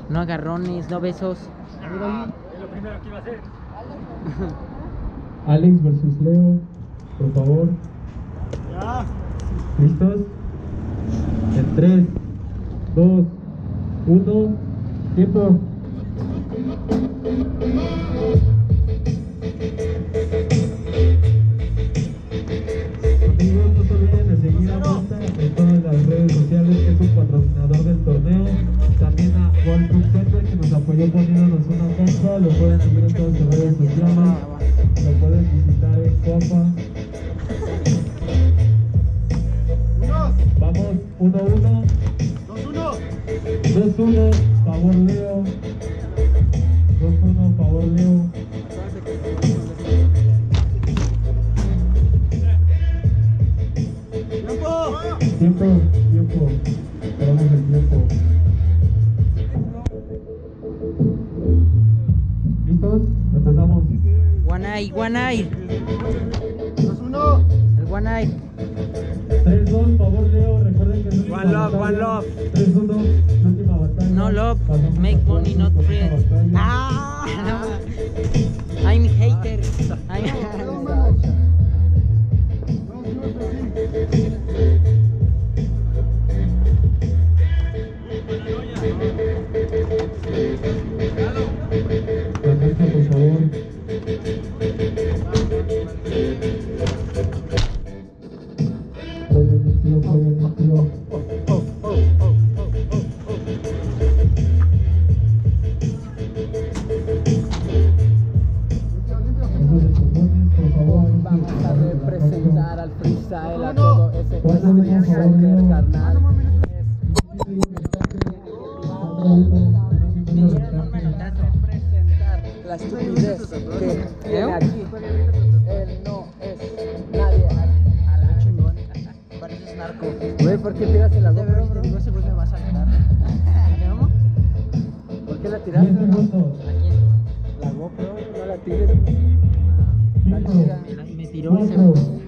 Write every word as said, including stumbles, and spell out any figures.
No agarrones, no besos. Ah, es lo primero que iba a hacer. Alex versus Leo, por favor. Ya. ¿Listos? En tres, dos, uno, tiempo. Amigos, no se olviden de seguir a Masta en todas las redes sociales, que es un patrocinador del torneo. También a World Cup Center, que nos apoyó poniéndonos una cancha. Lo pueden seguir en todas sus redes sociales. Lo pueden visitar en Copa. Vamos, uno uno. dos uno. dos uno, favor Leo. dos uno, favor Leo. Tiempo. Tiempo, tiempo. Esperamos el tiempo. ¿Listos? Empezamos. One eye, one eye. dos uno. El one eye. tres dos, favor Leo. Recuerden que es última One love, batalla. one love. tres uno, última batalla. No love, Pasamos make a money, cuartos, not última friends. batalla. Ah, I'm hater. I'm... La cancha, por favor. Jueguen estilo, jueguen estilo. Esos escopones, por favor. Vamos a representar al freestyle, a todo ese Cuatro uno, por favor, Leo. carnal. Representar la estupidez que tiene aquí. Él no es nadie a la chingón. Pareces narco. Güey, ¿por qué tiraste la GoPro, bro? Digo, ese güey me va a saltar. ¿Cómo? ¿Por qué la tiraste? diez segundos. ¿A quién? La GoPro, no la tires. cinco, Me tiró ese cuatro, güey.